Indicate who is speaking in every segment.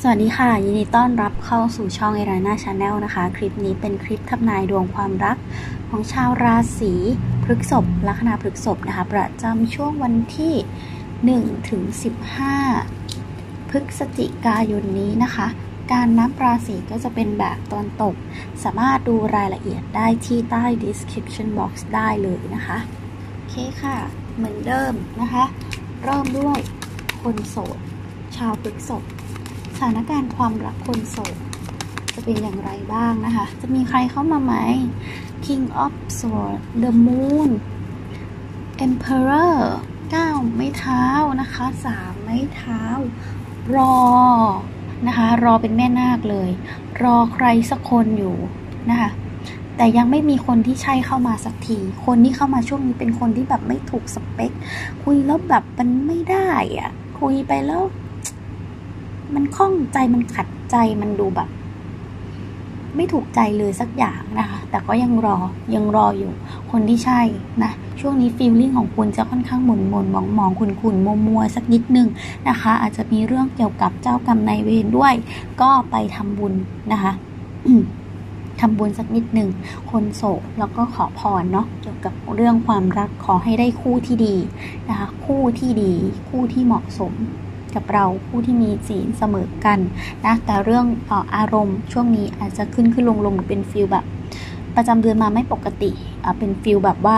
Speaker 1: สวัสดีค่ะยินดีต้อนรับเข้าสู่ช่องIrana Channel นะคะคลิปนี้เป็นคลิปทำนายดวงความรักของชาวราศีพฤษภลัคนาพฤษภนะคะประจำช่วงวันที่1ถึง15พฤศจิกายนนี้นะคะการนับราศีก็จะเป็นแบบตอนตกสามารถดูรายละเอียดได้ที่ใต้ description box ได้เลยนะคะโอเคค่ะเหมือนเดิมนะคะเริ่มด้วยคนโสดชาวพฤษภสถานการณ์ความรักคนโสดจะเป็นอย่างไรบ้างนะคะจะมีใครเข้ามาไหม King of Swords The Moon Emperor 9 ไม้เท้านะคะ3 ไม้เท้ารอนะคะรอเป็นแม่นาคเลยรอใครสักคนอยู่นะคะแต่ยังไม่มีคนที่ใช่เข้ามาสักทีคนที่เข้ามาช่วงนี้เป็นคนที่แบบไม่ถูกสเปคคุยแล้วแบบมันไม่ได้อ่ะคุยไปแล้วมันข้องใจมันขัดใจมันดูแบบไม่ถูกใจเลยสักอย่างนะคะแต่ก็ยังรออยู่คนที่ใช่นะช่วงนี้ฟีลลิ่งของคุณจะค่อนข้างหม่นมองคุณมัวสักนิดนึงนะคะอาจจะมีเรื่องเกี่ยวกับเจ้ากรรมนายเวรด้วยก็ไปทำบุญนะคะ ทำบุญสักนิดหนึ่งคนโสดแล้วก็ขอพรเนาะเกี่ยวกับเรื่องความรักขอให้ได้คู่ที่ดีนะคะคู่ที่ดีคู่ที่เหมาะสมกับเราคู่ที่มีศีลเสมอกันนะแต่เรื่องอารมณ์ช่วงนี้อาจจะขึ้นลงหรือเป็นฟีลแบบประจำเดือนมาไม่ปกติเป็นฟีลแบบว่า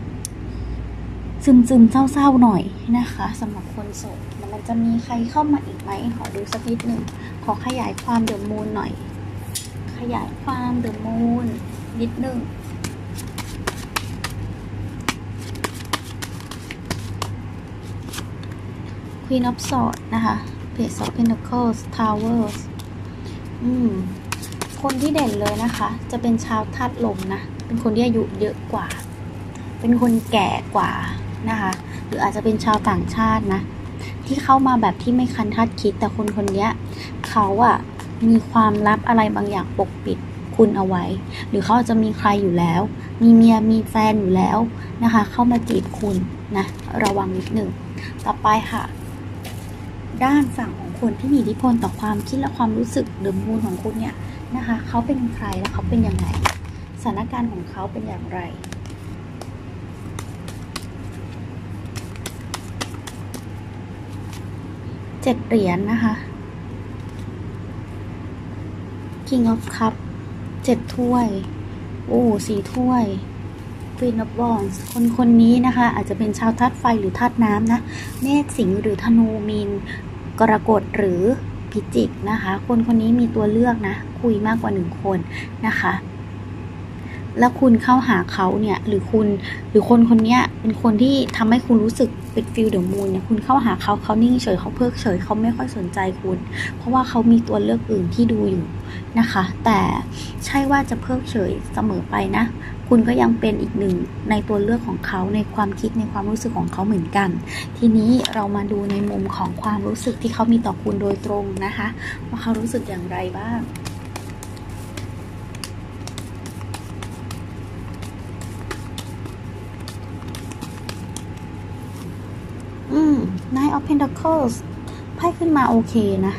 Speaker 1: ซึมเศร้าๆหน่อยนะคะสำหรับคนโสดมันจะมีใครเข้ามาอีกไหมขอดูสักนิดหนึ่งขอขยายความเดอะมูนหน่อยขยายความเดอะมูนนิดหนึ่งQueen of Swords นะคะ Page of Pentacles Towers คนที่เด่นเลยนะคะจะเป็นชาวธาตุลมนะเป็นคนที่อายุเยอะกว่าเป็นคนแก่กว่านะคะหรืออาจจะเป็นชาวต่างชาตินะที่เข้ามาแบบที่ไม่คันคาดคิดแต่คนนี้เขามีความลับอะไรบางอย่างปกปิดคุณเอาไว้หรือเขาอาจจะมีใครอยู่แล้วมีเมียมีแฟนอยู่แล้วนะคะเข้ามาจีบคุณนะระวังนิดหนึ่งต่อไปค่ะด้านฝั่งของคนที่มีอิทธิพลต่อความคิดและความรู้สึกเดอะมูนของคุณเนี่ยนะคะเขาเป็นใครและเขาเป็นยังไงสถานการณ์ของเขาเป็นอย่างไร7 เหรียญนะคะ King of Cup 7 ถ้วย4 ถ้วย Queen of Wands คนนี้นะคะอาจจะเป็นชาวธาตุไฟหรือธาตุน้ำนะเมษสิงห์หรือธนูมีนกรกฎหรือพิจิกนะคะคนนี้มีตัวเลือกนะคุยมากกว่า1 คนนะคะแล้วคุณเข้าหาเขาเนี่ยหรือคนนี้เป็นคนที่ทำให้คุณรู้สึกเป็นฟิลเดอะมูนเนี่ยคุณเข้าหาเขานิ่งเฉยเขาเพิกเฉยเขาไม่ค่อยสนใจคุณเพราะว่าเขามีตัวเลือกอื่นที่ดูอยู่นะคะแต่ใช่ว่าจะเพิกเฉยเสมอไปนะคุณก็ยังเป็นอีกหนึ่งในตัวเลือกของเขาในความคิดในความรู้สึกของเขาเหมือนกันทีนี้เรามาดูในมุมของความรู้สึกที่เขามีต่อคุณโดยตรงนะคะว่าเขารู้สึกอย่างไรบ้างNine of Pentacles ไพ่ขึ้นมาโอเค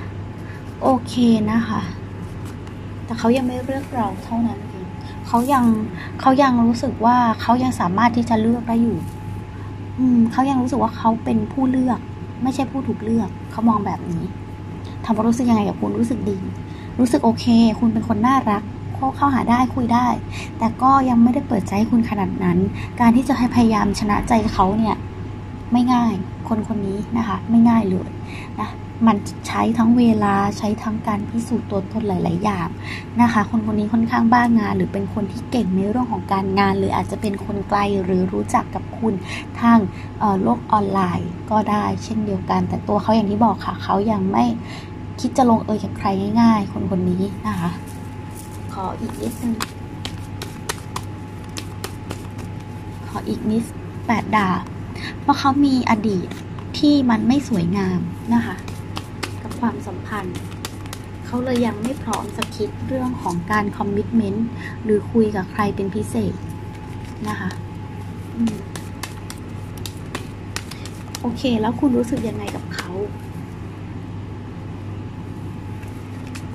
Speaker 1: นะคะแต่เขายังไม่เลือกเราเท่านั้นเองเขายังรู้สึกว่าเขายังสามารถที่จะเลือกได้อยู่เขายังรู้สึกว่าเขาเป็นผู้เลือกไม่ใช่ผู้ถูกเลือกเขามองแบบนี้ทำรู้สึกยังไงกับคุณรู้สึกดีรู้สึกโอเคคุณเป็นคนน่ารักเข้าหาได้คุยได้แต่ก็ยังไม่ได้เปิดใจให้คุณขนาดนั้นการที่จะให้พยายามชนะใจเขาเนี่ยไม่ง่ายคนนี้นะคะไม่ง่ายเลยนะมันใช้ทั้งเวลาใช้ทั้งการพิสูจน์ตัวตนหลายๆอย่างนะคะคนนี้ค่อนข้างบ้างานหรือเป็นคนที่เก่งในเรื่องของการงานหรืออาจจะเป็นคนไกลหรือรู้จักกับคุณทางโลกออนไลน์ก็ได้เช่นเดียวกันแต่ตัวเขาอย่างที่บอกค่ะเขายังไม่คิดจะลงเอยกับใครง่ายๆคนนี้นะคะขออีกนิดนึง8 ดาบเพราะเขามีอดีตที่มันไม่สวยงามนะคะกับความสัมพันธ์เขาเลยยังไม่พร้อมจะคิดเรื่องของการคอมมิตเมนต์หรือคุยกับใครเป็นพิเศษนะคะโอเคแล้วคุณรู้สึกยังไงกับเขา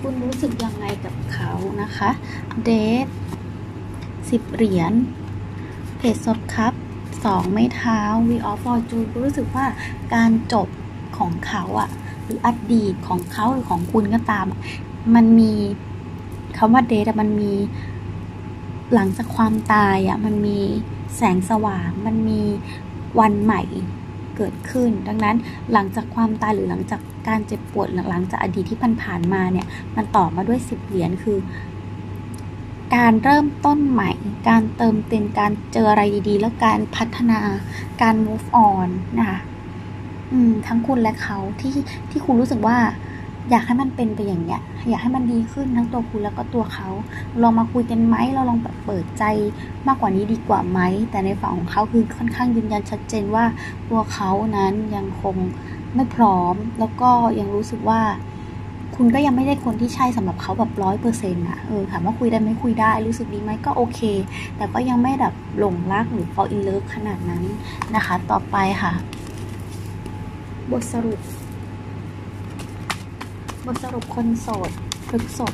Speaker 1: คุณรู้สึกยังไงกับเขานะคะเดท10 เหรียญเพจซอฟคัพ2 ไม้เท้า Wheel of Fortune คุณรู้สึกว่าการจบของเขาอะหรืออดีตของเขาหรือของคุณก็ตามมันมีคำว่าเดทมันมีหลังจากความตายอะมันมีแสงสว่างมันมีวันใหม่เกิดขึ้นดังนั้นหลังจากความตายหรือหลังจากการเจ็บปวดหลังจากอดีตที่ผ่านมาเนี่ยมันต่อมาด้วย10 เหรียญคือการเริ่มต้นใหม่การเติมเต็มการเจออะไรดีๆแล้วการพัฒนาการ move on นะคะทั้งคุณและเขาที่คุณรู้สึกว่าอยากให้มันเป็นไปอย่างเนี้ยอยากให้มันดีขึ้นทั้งตัวคุณแล้วก็ตัวเขาลองมาคุยกันไหมเราลองเปิดใจมากกว่านี้ดีกว่าไหมแต่ในฝั่งของเขาคือค่อนข้างยืนยันชัดเจนว่าตัวเขานั้นยังคงไม่พร้อมแล้วก็ยังรู้สึกว่าคุณก็ยังไม่ได้คนที่ใช่สำหรับเขาแบบ 100% นะถามว่าคุยได้ไหมคุยได้รู้สึกดีไหมก็โอเคแต่ก็ยังไม่แบบหลงรักหรือ fall in love ขนาดนั้นนะคะต่อไปค่ะบทสรุปคนโสดพฤษภ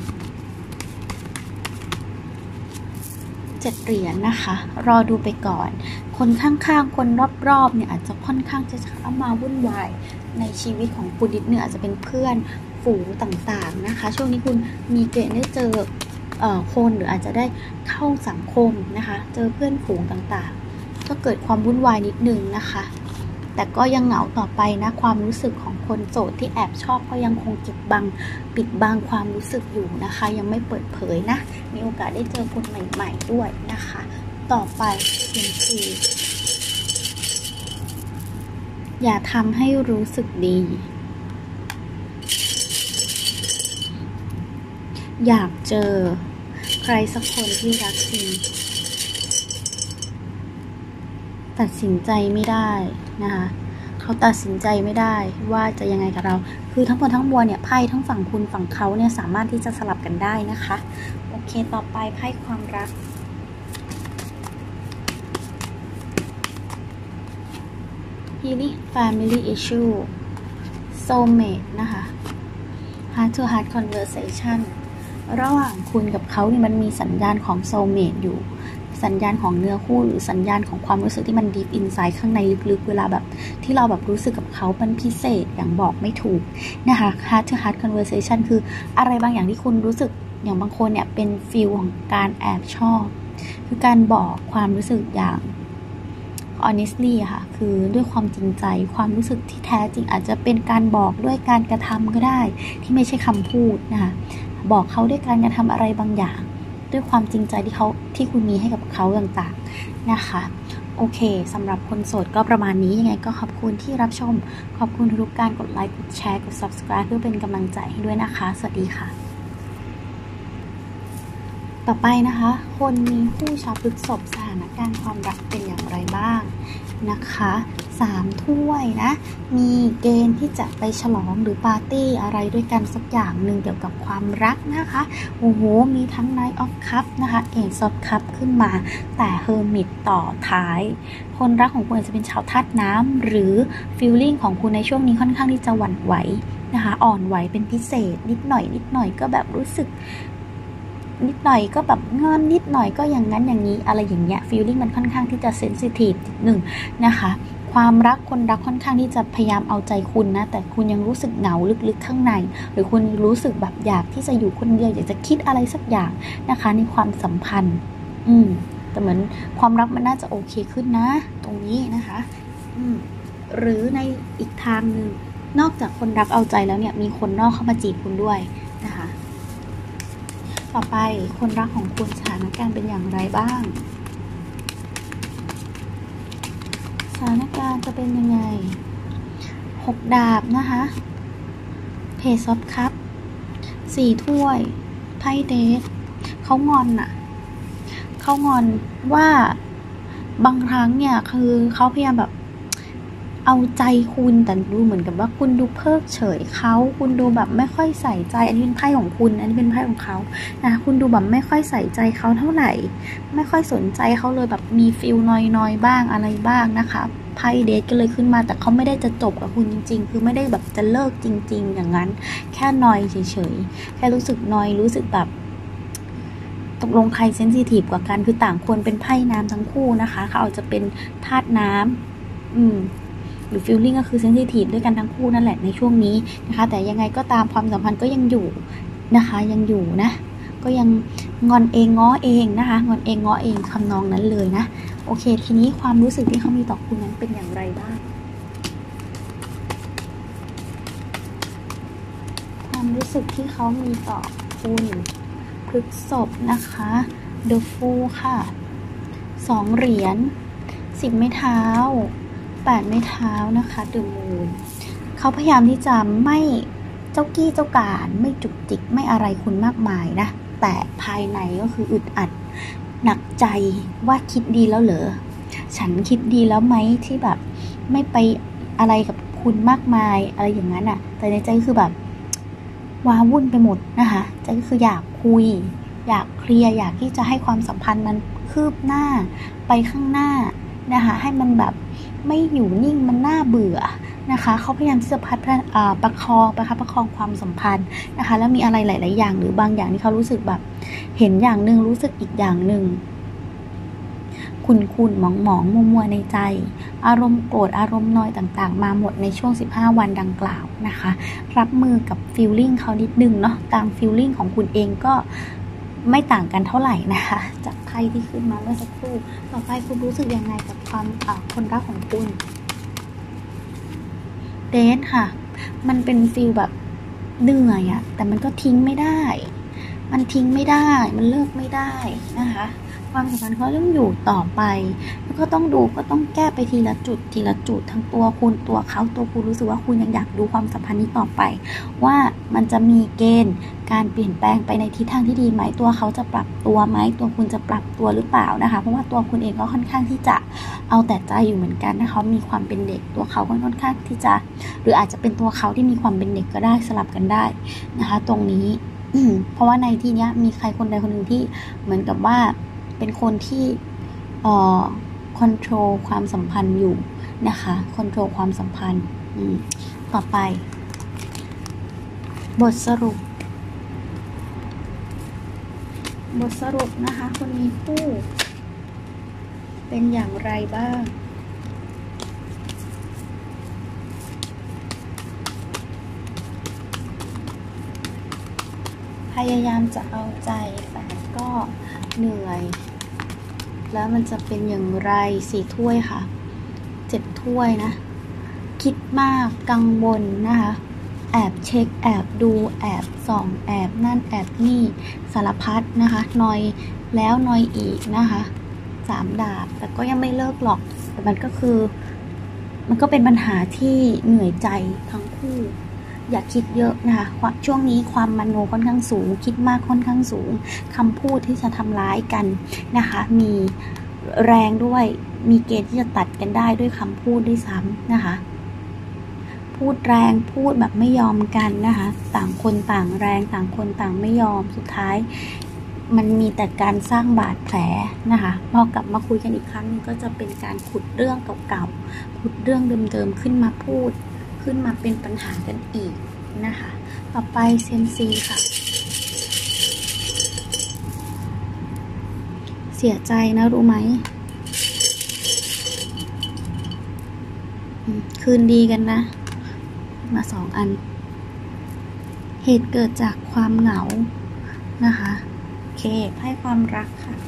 Speaker 1: 7 เหรียญนะคะรอดูไปก่อนคนข้างๆคนรอบๆเนี่ยอาจจะค่อนข้างจะเข้ามาวุ่นวายในชีวิตของคุณนิดนึงอาจจะเป็นเพื่อนฝูงต่างๆนะคะช่วงนี้คุณมีเกณฑ์ได้เจอคนหรืออาจจะได้เข้าสังคมนะคะเจอเพื่อนฝูงต่างๆก็เกิดความวุ่นวายนิดนึงนะคะแต่ก็ยังเหงาต่อไปนะความรู้สึกของคนโสดที่แอบชอบก็ยังคงปิดบังความรู้สึกอยู่นะคะยังไม่เปิดเผยนะมีโอกาสได้เจอคนใหม่ๆด้วยนะคะต่อไปคืออย่าทำให้รู้สึกดีอยากเจอใครสักคนที่รักจริงตัดสินใจไม่ได้นะคะเขาตัดสินใจไม่ได้ว่าจะยังไงกับเราคือทั้งหมดทั้งมวลเนี่ยไพ่ทั้งฝั่งคุณฝั่งเขาเนี่ยสามารถที่จะสลับกันได้นะคะโอเคต่อไปไพ่ความรัก Healing Family Issue Soulmate นะคะ Heart to Heart Conversation ระหว่างคุณกับเขาเนี่ยมันมีสัญญาณของ Soulmate อยู่สัญญาณของเนื้อคู่หรือสัญญาณของความรู้สึกที่มัน deep inside ข้างในลึกๆเวลาแบบที่เราแบบรู้สึกกับเขามันพิเศษอย่างบอกไม่ถูกนะคะ heart to heart conversation คืออะไรบางอย่างที่คุณรู้สึกอย่างบางคนเนี่ยเป็นฟีลของการแอบชอบคือการบอกความรู้สึกอย่าง honestly ค่ะคือด้วยความจริงใจความรู้สึกที่แท้จริงอาจจะเป็นการบอกด้วยการกระทำก็ได้ที่ไม่ใช่คำพูดนะคะบอกเขาด้วยการกระทำอะไรบางอย่างด้วยความจริงใจที่คุณมีให้กับเขาต่างๆนะคะโอเคสำหรับคนโสดก็ประมาณนี้ยังไงก็ขอบคุณที่รับชมขอบคุณทุกการกดไลค์กดแชร์กด subscribe เพื่อเป็นกำลังใจให้ด้วยนะคะสวัสดีค่ะต่อไปนะคะคนมีคู่ชาวพฤษภสถานการณ์ความรักเป็นอย่างไรบ้างนะคะ3 ถ้วยนะมีเกณฑ์ที่จะไปฉลองหรือปาร์ตี้อะไรด้วยกันสักอย่างหนึ่งเกี่ยวกับความรักนะคะโอ้โหมีทั้ง Knight of Cups นะคะ Ace of Cups ขึ้นมาแต่ Hermit ต่อท้ายคนรักของคุณอาจจะเป็นชาวธาตุน้ำหรือ feeling ของคุณในช่วงนี้ค่อนข้างที่จะหวั่นไหวนะคะอ่อนไหวเป็นพิเศษนิดหน่อยก็แบบรู้สึกนิดหน่อยก็แบบงอนนิดหน่อยก็อย่างนั้นอย่างนี้อะไรอย่างเงี้ย feeling มันค่อนข้างที่จะเซนซิทีฟนิดนึงนะคะความรักคนรักค่อนข้างที่จะพยายามเอาใจคุณนะแต่คุณยังรู้สึกเหงาลึกๆข้างในหรือคุณรู้สึกแบบอยากที่จะอยู่คนเดียวอยากจะคิดอะไรสักอย่างนะคะในความสัมพันธ์แต่เหมือนความรักมันน่าจะโอเคขึ้นนะตรงนี้นะคะหรือในอีกทางนึงนอกจากคนรักเอาใจแล้วเนี่ยมีคนนอกเข้ามาจีบคุณด้วยนะคะต่อไปคนรักของคุณสถานการณ์เป็นอย่างไรบ้างสถานการณ์จะเป็นยังไง6 ดาบนะคะเพจซอฟคัพ4 ถ้วยไพ่เดทเขางอนอะเขางอนว่าบางครั้งเนี่ยคือเขาพยายามแบบเอาใจคุณแต่ดูเหมือนกับว่าคุณดูเพิกเฉยเขาคุณดูแบบไม่ค่อยใส่ใจอันนี้เป็นไพ่ของคุณอันนี้เป็นไพ่ของเขานะคุณดูแบบไม่ค่อยใส่ใจเขาเท่าไหร่ไม่ค่อยสนใจเขาเลยแบบมีฟีลน้อยบ้างอะไรบ้างนะคะไพ่เดทก็เลยขึ้นมาแต่เขาไม่ได้จะจบกับคุณจริงๆคือไม่ได้แบบจะเลิกจริงๆอย่างนั้นแค่นอยเฉยๆแค่รู้สึกนอยรู้สึกแบบตกลงใครเซนซิทีฟกว่ากันคือต่างคนเป็นไพ่น้ำทั้งคู่นะคะเขาอาจจะเป็นธาตุน้ำหรือฟีลลิ่งก็คือเซนซิทีฟด้วยกันทั้งคู่นั่นแหละในช่วงนี้นะคะแต่ยังไงก็ตามความสัมพันธ์ก็ยังอยู่นะคะยังอยู่นะก็ยังงอนเองง้อเองนะคะงอนเองง้อเองคำนองนั้นเลยนะโอเคทีนี้ความรู้สึกที่เขามีต่อคุณนั้นเป็นอย่างไรบ้างความรู้สึกที่เขามีต่อคุณพฤษภนะคะ The Fool ค่ะ2เหรียญ10ไม้เท้า8ไม้เท้านะคะ The Moon เขาพยายามที่จะไม่เจ้ากี้เจ้าการไม่จุกจิกไม่อะไรคุณมากมายนะแต่ภายในก็คืออึดอัดหนักใจว่าคิดดีแล้วเหรอฉันคิดดีแล้วไหมที่แบบไม่ไปอะไรกับคุณมากมายอะไรอย่างนั้นอ่ะแต่ในใจคือแบบว้าวุ่นไปหมดนะคะใจก็คืออยากคุยอยากเคลียร์อยากที่จะให้ความสัมพันธ์มันคืบหน้าไปข้างหน้านะคะให้มันแบบไม่อยู่นิ่งมันน่าเบื่อนะคะเขาพยายามที่จะประคองความสัมพันธ์นะคะแล้วมีอะไรหลายๆอย่างหรือบางอย่างที่เขารู้สึกแบบเห็นอย่างหนึ่งรู้สึกอีกอย่างหนึ่งคุณหมองมัวในใจอารมณ์โกรธอารมณ์นอยต่างๆมาหมดในช่วง15วันดังกล่าวนะคะรับมือกับฟีลลิ่งเขานิดนึงเนาะตามฟีลลิ่งของคุณเองก็ไม่ต่างกันเท่าไหร่นะคะจากไพ่ที่ขึ้นมาเมื่อสักครู่ต่อไปคุณรู้สึกยังไงกับความคนรักของคุณเดทค่ะมันเป็นฟีลแบบเหนื่อยอะแต่มันก็ทิ้งไม่ได้มันทิ้งไม่ได้มันเลิกไม่ได้นะคะความสัมพันธ์เขาต้องอยู่ต่อไปแล้วก็ต้องดูก็ต้องแก้ไปทีละจุดทั้งตัวคุณตัวเขาตัวคุณรู้สึกว่าคุณยังอยากดูความสัมพันธ์นี้ต่อไปว่ามันจะมีเกณฑ์การเปลี่ยนแปลงไปในทิศทางที่ดีไหมตัวเขาจะปรับตัวไหมตัวคุณจะปรับตัวหรือเปล่านะคะเพราะว่าตัวคุณเองก็ค่อนข้างที่จะเอาแต่ใจอยู่เหมือนกันนะคะมีความเป็นเด็กตัวเขาก็ค่อนข้างที่จะหรืออาจจะเป็นตัวเขาที่มีความเป็นเด็กก็ได้สลับกันได้นะคะตรงนี้เพราะว่าในที่นี้มีใครคนใดคนหนึ่งที่เหมือนกับว่าเป็นคนที่คอนโทรลความสัมพันธ์อยู่นะคะคอนโทรลความสัมพันธ์ต่อไปบทสรุปนะคะคนมีคู่เป็นอย่างไรบ้างพยายามจะเอาใจแต่ก็เหนื่อยแล้วมันจะเป็นอย่างไร4ถ้วยค่ะ7ถ้วยนะคิดมากกังวลนะคะแอบเช็คแอบดูแอบส่องแอบนั่นแอบนี่สารพัดนะคะนอยแล้วนอยอีกนะคะ3 ดาบแต่ก็ยังไม่เลิกหรอกแต่มันก็เป็นปัญหาที่เหนื่อยใจทั้งคู่อย่าคิดเยอะนะคะช่วงนี้ความมโนค่อนข้างสูงคิดมากค่อนข้างสูงคำพูดที่จะทำร้ายกันนะคะมีแรงด้วยมีเกณฑ์ที่จะตัดกันได้ด้วยคำพูดด้วยซ้ำนะคะพูดแรงพูดแบบไม่ยอมกันนะคะต่างคนต่างแรงต่างคนต่างไม่ยอมสุดท้ายมันมีแต่การสร้างบาดแผลนะคะพอกลับมาคุยกันอีกครั้งนึงก็จะเป็นการขุดเรื่องเก่าๆขุดเรื่องเดิมๆขึ้นมาพูดขึ้นมาเป็นปัญหากันอีกนะคะต่อไปเซมซีค่ะเสียใจนะรู้ไหมคืนดีกันนะมา2 อันเหตุเกิดจากความเหงานะคะโอเคให้ความรักค่ะ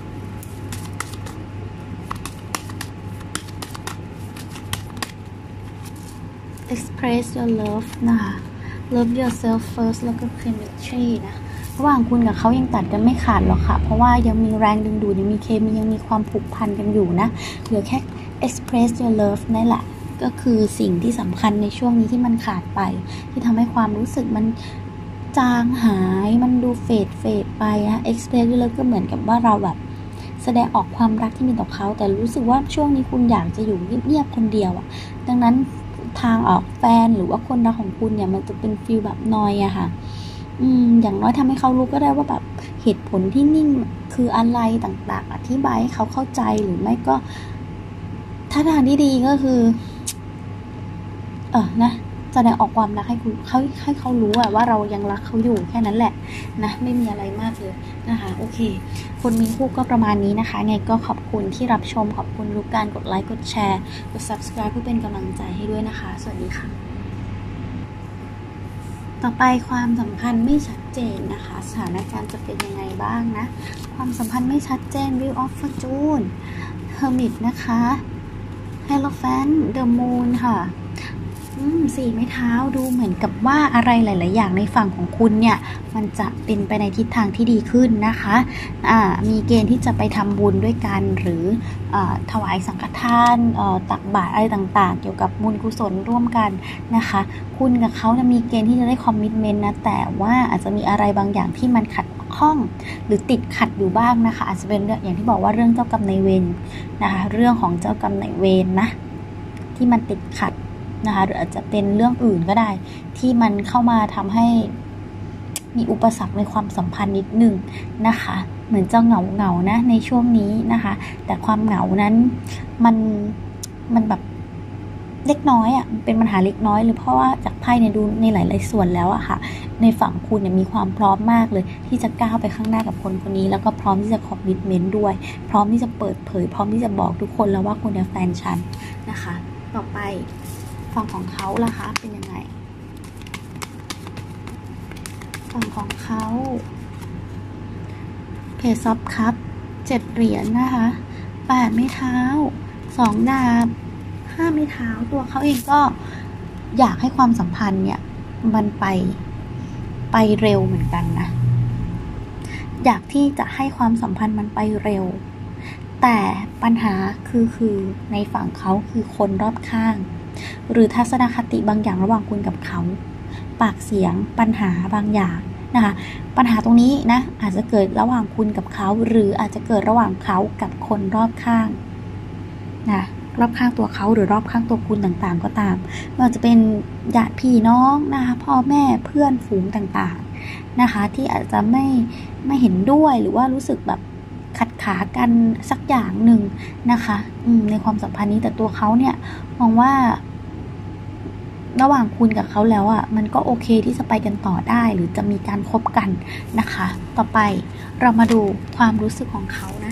Speaker 1: express your love นะคะ love yourself first แล้วก็ chemistry นะระหว่างคุณกับเขายังตัดกันไม่ขาดหรอกค่ะเพราะว่ายังมีแรงดึงดูดยังมีเคมียังมีความผูกพันกันอยู่นะเหลือแค่ express your love นั่นแหละก็คือสิ่งที่สำคัญในช่วงนี้ที่มันขาดไปที่ทำให้ความรู้สึกมันจางหายมันดูเฟดไปนะ express your love ก็เหมือนกับว่าเราแบบแสดงออกความรักที่มีต่อเขาแต่รู้สึกว่าช่วงนี้คุณอยากจะอยู่เงียบๆคนเดียวอ่ะดังนั้นทางออกแฟนหรือว่าคนรักของคุณเนี่ยมันจะเป็นฟีลแบบนอยอะค่ะอย่างน้อยทำให้เขารู้ก็ได้ว่าแบบเหตุผลที่นิ่งคืออะไรต่างๆอธิบายให้เขาเข้าใจหรือไม่ก็ถ้าทางที่ดีก็คือนะแสดงออกความรักให้เขารู้ว่าเรายังรักเขาอยู่แค่นั้นแหละนะไม่มีอะไรมากเลยนะคะโอเคคนมีคู่ก็ประมาณนี้นะคะไงก็ขอบคุณที่รับชมขอบคุณทุกการกดไลค์กดแชร์กด subscribe เพื่อเป็นกำลังใจให้ด้วยนะคะสวัสดีค่ะต่อไปความสัมพันธ์ไม่ชัดเจนนะคะสถานการณ์จะเป็นยังไงบ้างนะความสัมพันธ์ไม่ชัดเจน Wheel of Fortune Hermit นะคะ Hierophant The Moon ค่ะ4 ไม้เท้าดูเหมือนกับว่าอะไรหลายๆอย่างในฝั่งของคุณเนี่ยมันจะเป็นไปในทิศทางที่ดีขึ้นนะคะมีเกณฑ์ที่จะไปทำบุญด้วยกันหรือถวายสังฆทานตักบาตรอะไรต่างๆเกี่ยวกับบุญกุศลร่วมกันนะคะคุณกับเขาจะมีเกณฑ์ที่จะได้คอมมิตเมนต์นะแต่ว่าอาจจะมีอะไรบางอย่างที่มันขัดข้องหรือติดขัดอยู่บ้างนะคะอาจจะเป็นอย่างที่บอกว่าเรื่องเจ้ากรรมนายเวรนะคะเรื่องของเจ้ากรรมนายเวรนะที่มันติดขัดนะคะหรืออาจจะเป็นเรื่องอื่นก็ได้ที่มันเข้ามาทำให้มีอุปสรรคในความสัมพันธ์นิดนึงนะคะเหมือนจะเหงานะในช่วงนี้นะคะแต่ความเหงานั้นมันแบบเล็กน้อยเป็นปัญหาเล็กน้อยเลยเพราะว่าจากไพ่เนี่ยดูในหลายๆส่วนแล้วค่ะในฝั่งคุณเนี่ยมีความพร้อมมากเลยที่จะก้าวไปข้างหน้ากับคนคนนี้แล้วก็พร้อมที่จะคอมมิตเมนต์ด้วยพร้อมที่จะเปิดเผยพร้อมที่จะบอกทุกคนแล้วว่าคุณเป็นแฟนฉันนะคะต่อไปฝั่งของเขาล่ะคะเป็นยังไงฝั่งของเขาเพจซับครับ7 เหรียญนะคะ8 ไม้เท้า2 ดาบ5 ไม้เท้าตัวเขาเองก็อยากให้ความสัมพันธ์เนี่ยมันไปเร็วเหมือนกันนะอยากที่จะให้ความสัมพันธ์มันไปเร็วแต่ปัญหาคือในฝั่งเขาคือคนรอบข้างหรือทัศนคติบางอย่างระหว่างคุณกับเขาปากเสียงปัญหาบางอย่างนะคะปัญหาตรงนี้นะอาจจะเกิดระหว่างคุณกับเขาหรืออาจจะเกิดระหว่างเขากับคนรอบข้างนะรอบข้างตัวเขาหรือรอบข้างตัวคุณต่างๆก็ตามมันจะเป็นญาติพี่น้องนะคะพ่อแม่เพื่อนฝูงต่างๆนะคะที่อาจจะไม่เห็นด้วยหรือว่ารู้สึกแบบขัดขากันสักอย่างหนึ่งนะคะในความสัมพันธ์นี้แต่ตัวเขาเนี่ยมองว่าระหว่างคุณกับเขาแล้วมันก็โอเคที่จะไปกันต่อได้หรือจะมีการคบกันนะคะต่อไปเรามาดูความรู้สึกของเขานะ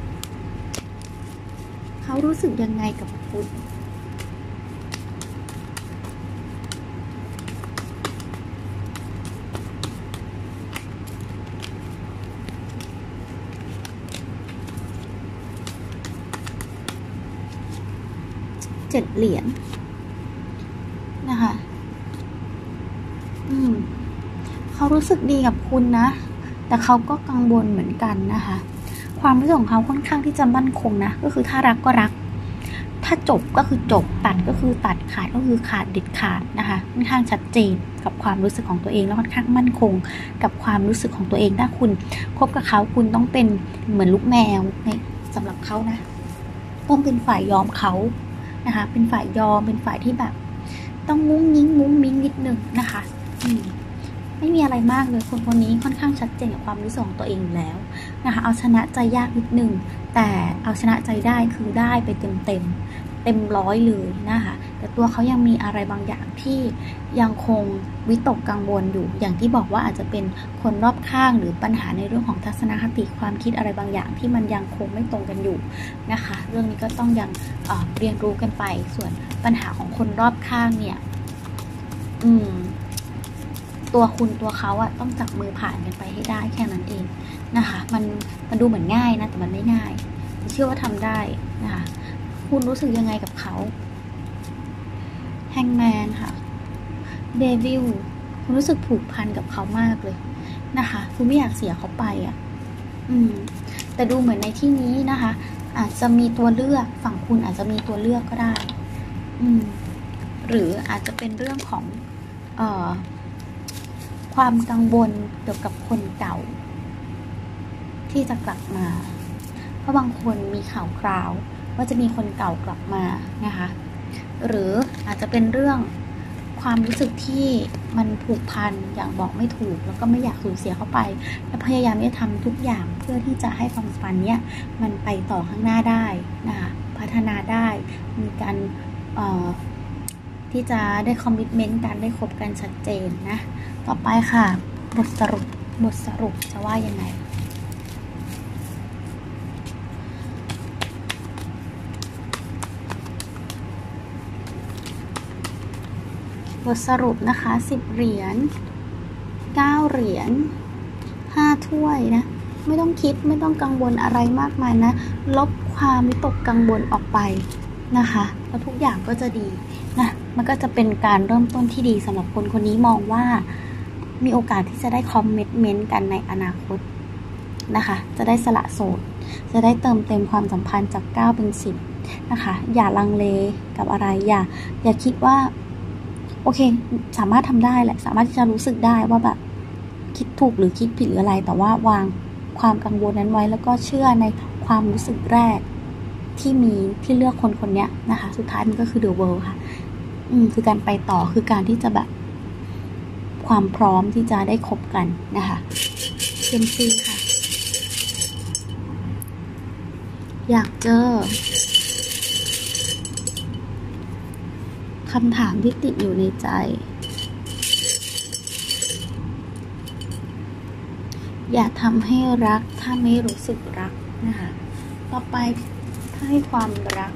Speaker 1: เขารู้สึกยังไงกับคุณ7 เหรียญนะคะเขารู้สึกดีกับคุณนะแต่เขาก็กังวลเหมือนกันนะคะความรู้สึกของเขาค่อนข้างที่จะมั่นคงนะก็คือถ้ารักก็รักถ้าจบก็คือจบตัดก็คือตัดขาดก็คือขาดเด็ดขาดนะคะค่อนข้างชัดเจนกับความรู้สึกของตัวเองแล้วค่อนข้างมั่นคงกับความรู้สึกของตัวเองถ้าคุณคบกับเขาคุณต้องเป็นเหมือนลูกแมวในสำหรับเขานะต้องเป็นฝ่ายยอมเขานะคะเป็นฝ่ายยอมเป็นฝ่ายที่แบบต้องมุ้งมิ้งนิดนึงนะคะไม่มีอะไรมากเลยคนนี้ค่อนข้างชัดเจนกับความรู้สึกของตัวเองแล้วนะคะเอาชนะใจยากนิดนึงแต่เอาชนะใจได้คือได้ไปเต็มร้อยเลยนะคะแต่ตัวเขายังมีอะไรบางอย่างที่ยังคงวิตกกังวลอยู่อย่างที่บอกว่าอาจจะเป็นคนรอบข้างหรือปัญหาในเรื่องของทัศนคติความคิดอะไรบางอย่างที่มันยังคงไม่ตรงกันอยู่นะคะเรื่องนี้ก็ต้องยังเรียนรู้กันไปส่วนปัญหาของคนรอบข้างเนี่ยตัวคุณตัวเขาต้องจับมือผ่านกันไปให้ได้แค่นั้นเองนะคะมันดูเหมือนง่ายนะแต่มันไม่ง่ายเชื่อว่าทำได้นะคะคุณรู้สึกยังไงกับเขาแฮงแมนค่ะเดวิลคุณรู้สึกผูกพันกับเขามากเลยนะคะคุณไม่อยากเสียเขาไปแต่ดูเหมือนในที่นี้นะคะอาจจะมีตัวเลือกฝั่งคุณอาจจะมีตัวเลือกก็ได้หรืออาจจะเป็นเรื่องของความกังวลเกี่ยวกับคนเก่าที่จะกลับมาเพราะบางคนมีข่าวคราวว่าจะมีคนเก่ากลับมานะคะหรืออาจจะเป็นเรื่องความรู้สึกที่มันผูกพันอย่างบอกไม่ถูกแล้วก็ไม่อยากสูญเสียเข้าไปและพยายามจะทำทุกอย่างเพื่อที่จะให้ความสัมพันธ์เนี้ยมันไปต่อข้างหน้าได้นะคะพัฒนาได้ มีการที่จะได้คอมมิตเมนต์กันได้คบกันชัดเจนนะต่อไปค่ะบทสรุปจะว่ายังไงบทสรุปนะคะ10 เหรียญ9 เหรียญ5 ถ้วยนะไม่ต้องคิดไม่ต้องกังวลอะไรมากมายนะลบความวิตกกังวลออกไปนะคะแล้วทุกอย่างก็จะดีนะมันก็จะเป็นการเริ่มต้นที่ดีสำหรับคนคนนี้มองว่ามีโอกาสที่จะได้คอมมิตเมนต์กันในอนาคตนะคะจะได้สละโสดจะได้เติมเต็มความสัมพันธ์จาก9 เป็น 10นะคะอย่าลังเลกับอะไรอย่าคิดว่าโอเคสามารถทำได้แหละสามารถที่จะรู้สึกได้ว่าแบบคิดถูกหรือคิดผิดหรืออะไรแต่ว่าวางความกังวลนั้นไว้แล้วก็เชื่อในความรู้สึกแรกที่เลือกคนคนนี้นะคะสุดท้ายมันก็คือ the world ค่ะคือการไปต่อคือการที่จะแบบความพร้อมที่จะได้คบกันนะคะเซมซีค่ะอยากเจอคำถามที่ติดอยู่ในใจอย่าทำให้รักถ้าไม่รู้สึกรักนะคะต่อไปให้ความรัก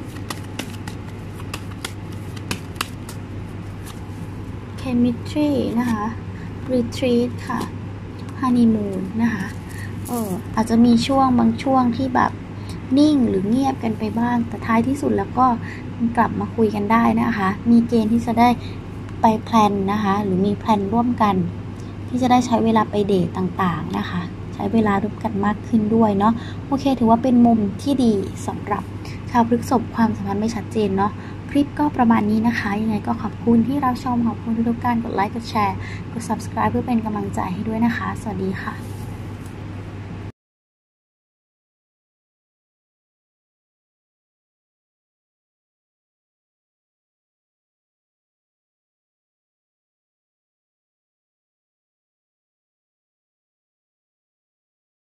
Speaker 1: chemistry นะคะ retreat ค่ะ honeymoon นะคะอาจจะมีบางช่วงที่แบบนิ่งหรือเงียบกันไปบ้างแต่ท้ายที่สุดแล้วก็กลับมาคุยกันได้นะคะมีเกณฑ์ที่จะได้ไปแพลนนะคะหรือมีแพลนร่วมกันที่จะได้ใช้เวลาไปเดทต่างๆนะคะใช้เวลาร่วมกันมากขึ้นด้วยเนาะโอเคถือว่าเป็นมุมที่ดีสำหรับชาวพฤษภความสัมพันธ์ไม่ชัดเจนเนาะคลิปก็ประมาณนี้นะคะยังไงก็ขอบคุณที่รับชมขอบคุณทุกท่านกดไลค์กดแชร์กด subscribe เพื่อเป็นกำลังใจให้ด้วยนะคะสวัสดีค่ะ